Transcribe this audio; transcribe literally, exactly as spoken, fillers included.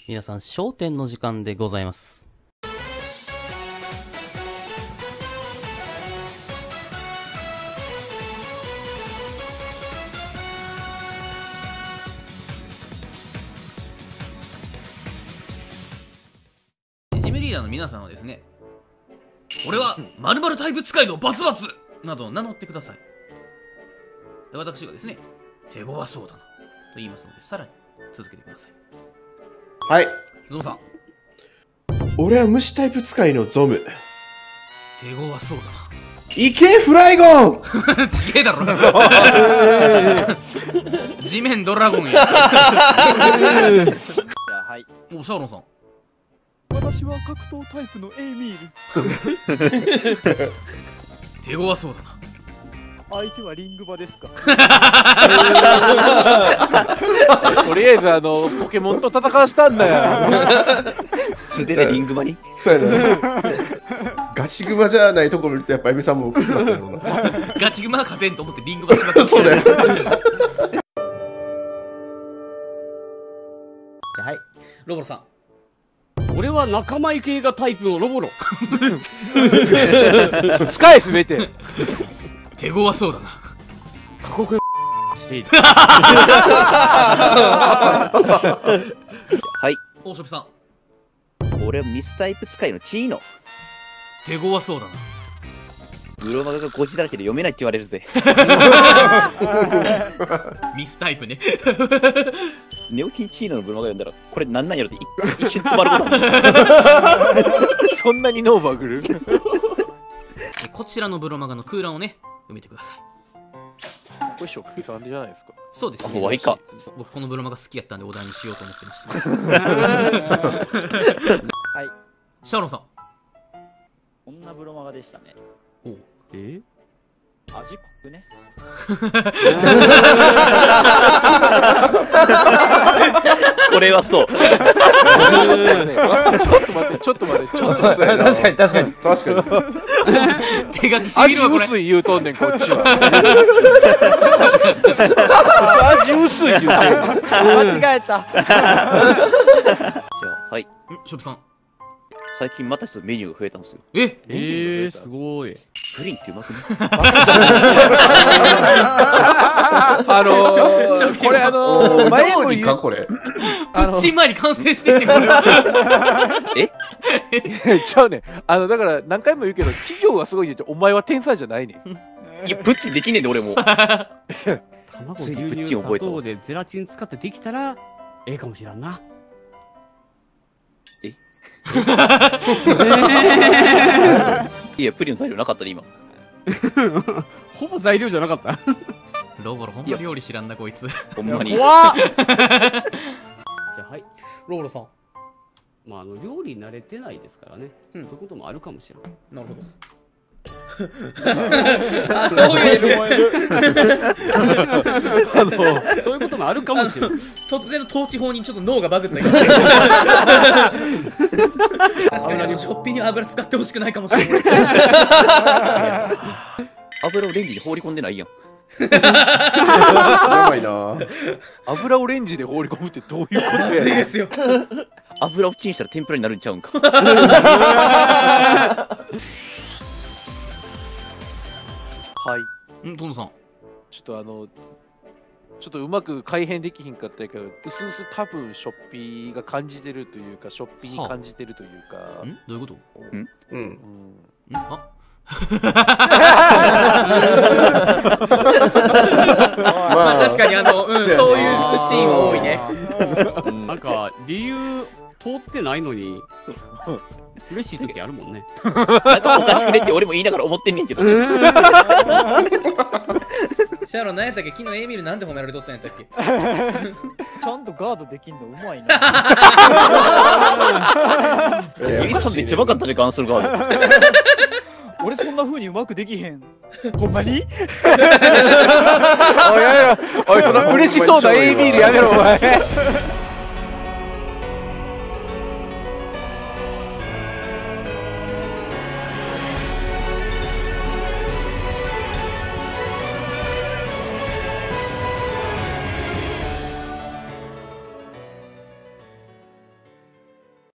皆さん、笑点の時間でございます。 ジムリーダーの皆さんはですね、俺は〇〇タイプ使いのバツバツなどを名乗ってください。私がですね、手強そうだなと言いますので、さらに続けてください。 はい。 ゾムさん。 俺は虫タイプ使いのゾム。 手強そうだな。 いけフライゴンちげえだろ地面ドラゴンや。じゃあはい。 お、シャーロンさん。 私は格闘タイプのエイミール。 手強そうだな。 相手はリング場ですか。 とりあえずあのポケモンと戦わしたんだよ。 素手でリング場に。 そうやな。ガチグマじゃないところ見るとやっぱエミさんも薄かったよな。 ガチグマは勝てんと思ってリング場しまった。 そうだよ。 じゃあ、はい。 ロボロさん。 俺は仲間意系がタイプのロボロ。 使えすべて。 手強そうだな。 過酷している。 はい。 大ショピさん。 俺はミスタイプ使いのチーノ。 手強そうだな。 ブロマガがゴジだらけで読めないって言われるぜ。 ミスタイプね。 ネオキンチーノのブロマガ読んだらこれなんなんやろって一瞬止まることある。 そんなにノーバグルこちらのブロマガの空欄をね、読めてください。 これショッピさんじゃないですか。 そうですね。 あ、もういいか。 僕このブロマガ好きやったんでお題にしようと思ってました。 はい。 シャーロンさん。 こんなブロマガでしたね。 おう。 え味濃くね。 これはそう。 ちょっと待って、ちょっと待って、ちょっと待って。 確かに確かに。確かに。 手書きしみ味るわこれ。 薄い言うとんねん、こっちは。味薄い言うとんねん。 間違えた。 じゃあ、はい。 んショピさん。 最近また一つメニューが増えたんですよ。 ええー、すごい。 プリンってうまくね。 あのー、これあのー、前も言う、 かこれ。 プッチン前に完成してんねんこれは。 えちゃうねん。あの、だから何回も言うけど、企業がすごいねって、お前は天才じゃないねん。 いや、プッチできねえんで俺も。 卵、 ついにプッ牛乳、 チン覚えたわ砂糖でゼラチン使ってできたら、ええかもしらんな。 いや、プリンの材料なかったね、今。 ほぼ材料じゃなかった。 ロボロほんま料理知らんなこいつ。 ほんまに。 怖っ。じゃあ、はい。 ロボロさん。 まあ、あの料理慣れてないですからね。 うん、 そういうこともあるかもしれない。 なるほど。あ、そういうあのそういうこともあるかもしれない。 突然の統治法にちょっと脳がバグったけど。確かにあのショッピングに油使ってほしくないかもしれない。 油をレンジに放り込んでないやん。 やばいな。 油をレンジで放り込むってどういうことまずいやですよ。 油をチンしたら天ぷらになるんちゃうんか。 はい。 ん、トノさん。 ちょっとあの、ちょっとうまく改変できひんかったけど、うすうす多分ショッピーが感じてるというか、ショッピーに感じてるというか。 んどういうこと？ うん。 うん。 んあままあ確かにあの、うん、そういうシーンは多いね。 なんか理由通ってないのに嬉しい時あるもんね。 なんかおかしくねって俺も言いながら思ってんねんけど。 シャーロン何やったっけ？昨日エイミールなんで褒められとったんやったっけ？ ちゃんとガードできんのうまいな。 ユイさんめっちゃうまかったね、ガンソルガード。 俺そんな風にうまくできへん。ほんまに？ おいやめろ、おいその嬉しそうなエイビールやめろお前。